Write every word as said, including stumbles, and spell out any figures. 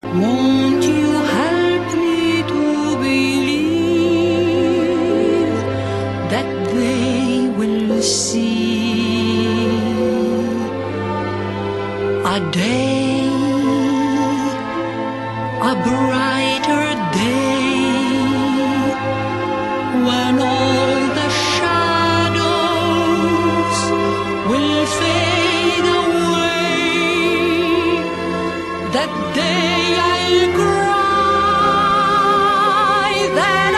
Won't you help me to believe that they will see a day, a brighter day, when all the shadows will fade away? That day I'll cry, that